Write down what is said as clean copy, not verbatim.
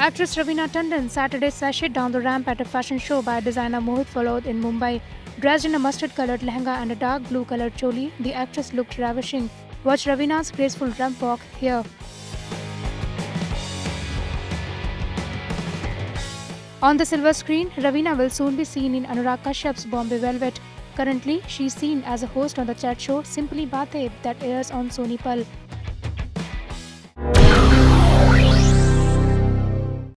Actress Raveena Tandon Saturday sashyed down the ramp at a fashion show by designer Mohit Falod in Mumbai. Dressed in a mustard-colored lehenga and a dark blue-colored choli, the actress looked ravishing. Watch Raveena's graceful ramp walk here. On the silver screen, Raveena will soon be seen in Anurag Kashyap's Bombay Velvet. Currently, she is seen as a host on the chat show Simply Baate that airs on Sony Pal.